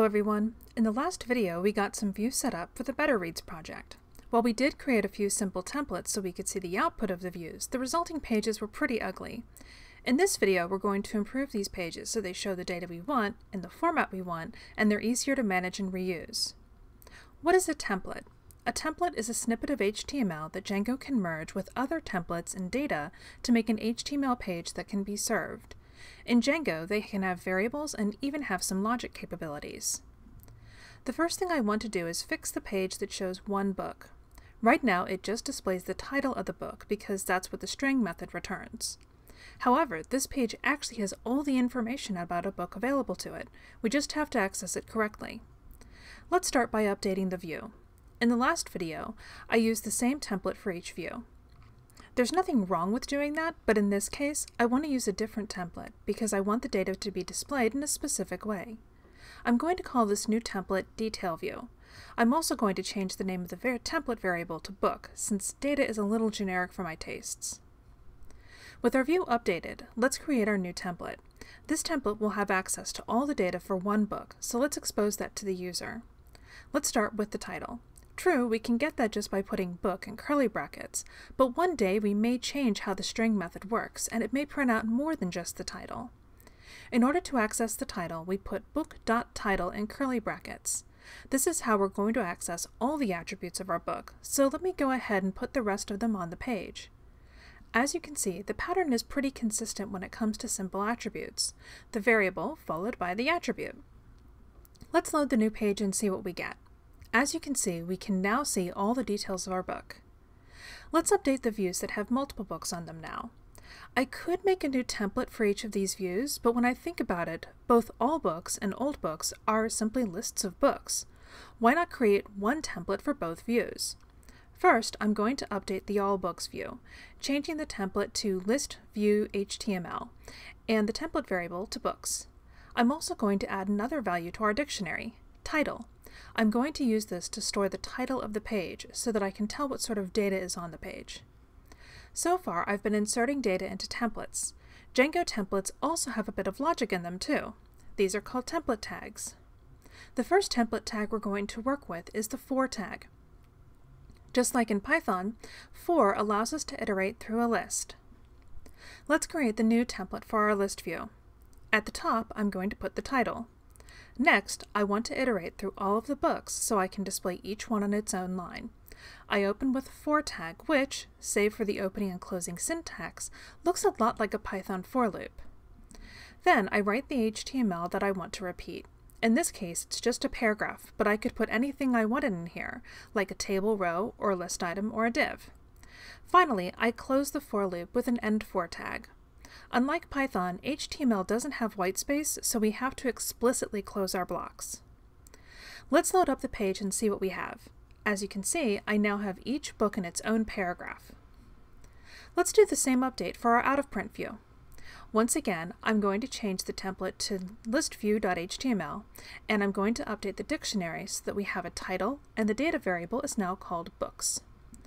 everyone. In the last video, we got some views set up for the Better Reads project. While we did create a few simple templates so we could see the output of the views, the resulting pages were pretty ugly. In this video, we're going to improve these pages so they show the data we want, in the format we want, and they're easier to manage and reuse. What is a template? A template is a snippet of HTML that Django can merge with other templates and data to make an HTML page that can be served. In Django, they can have variables and even have some logic capabilities. The first thing I want to do is fix the page that shows one book. Right now, it just displays the title of the book because that's what the string method returns. However, this page actually has all the information about a book available to it. We just have to access it correctly. Let's start by updating the view. In the last video, I used the same template for each view. There's nothing wrong with doing that, but in this case, I want to use a different template because I want the data to be displayed in a specific way. I'm going to call this new template Detail View. I'm also going to change the name of the template variable to Book, since data is a little generic for my tastes. With our view updated, let's create our new template. This template will have access to all the data for one book, so let's expose that to the user. Let's start with the title. True, we can get that just by putting book in curly brackets, but one day we may change how the string method works, and it may print out more than just the title. In order to access the title, we put book.title in curly brackets. This is how we're going to access all the attributes of our book, so let me go ahead and put the rest of them on the page. As you can see, the pattern is pretty consistent when it comes to simple attributes. The variable followed by the attribute. Let's load the new page and see what we get. As you can see, we can now see all the details of our book. Let's update the views that have multiple books on them now. I could make a new template for each of these views, but when I think about it, both all books and old books are simply lists of books. Why not create one template for both views? First, I'm going to update the All Books view, changing the template to List View HTML and the template variable to Books. I'm also going to add another value to our dictionary, Title. I'm going to use this to store the title of the page so that I can tell what sort of data is on the page. So far, I've been inserting data into templates. Django templates also have a bit of logic in them too. These are called template tags. The first template tag we're going to work with is the for tag. Just like in Python, for allows us to iterate through a list. Let's create the new template for our list view. At the top, I'm going to put the title. Next, I want to iterate through all of the books so I can display each one on its own line. I open with a for tag, which, save for the opening and closing syntax, looks a lot like a Python for loop. Then I write the HTML that I want to repeat. In this case, it's just a paragraph, but I could put anything I wanted in here, like a table row or a list item or a div. Finally, I close the for loop with an end for tag. Unlike Python, HTML doesn't have whitespace, so we have to explicitly close our blocks. Let's load up the page and see what we have. As you can see, I now have each book in its own paragraph. Let's do the same update for our out-of-print view. Once again, I'm going to change the template to listview.html, and I'm going to update the dictionary so that we have a title, and the data variable is now called books.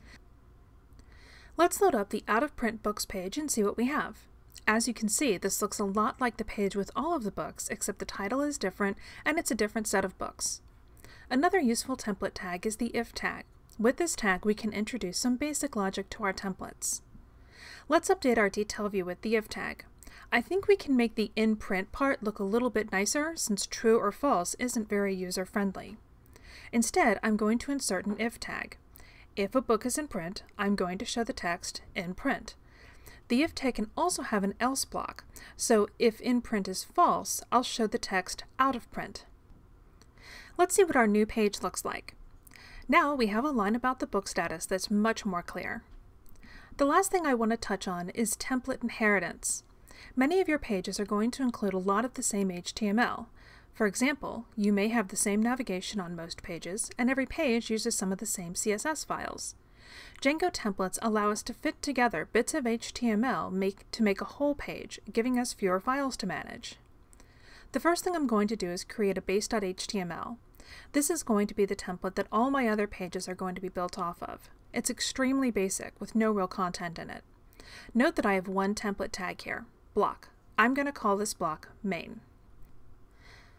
Let's load up the out-of-print books page and see what we have. As you can see, this looks a lot like the page with all of the books, except the title is different and it's a different set of books. Another useful template tag is the if tag. With this tag, we can introduce some basic logic to our templates. Let's update our detail view with the if tag. I think we can make the in print part look a little bit nicer since true or false isn't very user-friendly. Instead, I'm going to insert an if tag. If a book is in print, I'm going to show the text in print. The if tag can also have an else block, so if in print is false, I'll show the text out of print. Let's see what our new page looks like. Now we have a line about the book status that's much more clear. The last thing I want to touch on is template inheritance. Many of your pages are going to include a lot of the same HTML. For example, you may have the same navigation on most pages, and every page uses some of the same CSS files. Django templates allow us to fit together bits of HTML to make a whole page, giving us fewer files to manage. The first thing I'm going to do is create a base.html. This is going to be the template that all my other pages are going to be built off of. It's extremely basic with no real content in it. Note that I have one template tag here, block. I'm going to call this block main.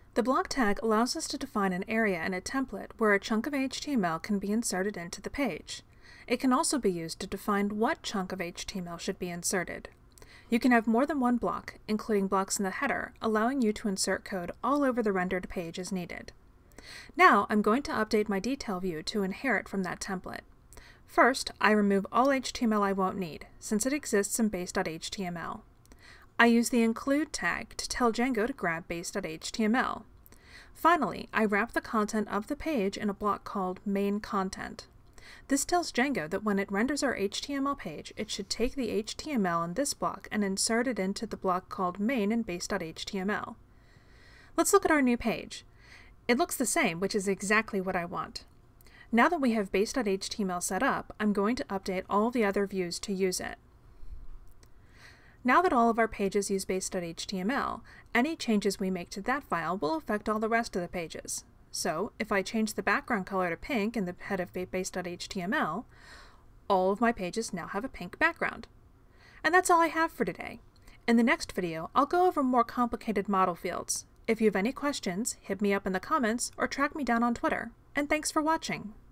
The block tag allows us to define an area in a template where a chunk of HTML can be inserted into the page. It can also be used to define what chunk of HTML should be inserted. You can have more than one block, including blocks in the header, allowing you to insert code all over the rendered page as needed. Now I'm going to update my detail view to inherit from that template. First, I remove all HTML I won't need, since it exists in base.html. I use the include tag to tell Django to grab base.html. Finally, I wrap the content of the page in a block called main content. This tells Django that when it renders our HTML page, it should take the HTML in this block and insert it into the block called main in base.html. Let's look at our new page. It looks the same, which is exactly what I want. Now that we have base.html set up, I'm going to update all the other views to use it. Now that all of our pages use base.html, any changes we make to that file will affect all the rest of the pages. So, if I change the background color to pink in the head of base.html, all of my pages now have a pink background. And that's all I have for today. In the next video, I'll go over more complicated model fields. If you have any questions, hit me up in the comments or track me down on Twitter. And thanks for watching.